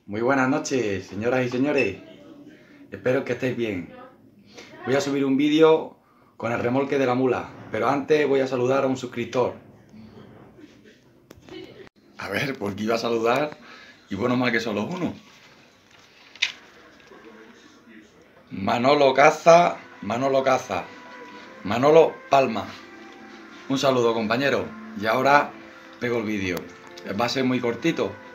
Muy buenas noches, señoras y señores. Espero que estéis bien. Voy a subir un vídeo con el remolque de la mula, pero antes voy a saludar a un suscriptor. A ver, porque iba a saludar y bueno, más que solo uno. Manolo Caza, Manolo Palma. Un saludo, compañero. Y ahora pego el vídeo. Va a ser muy cortito,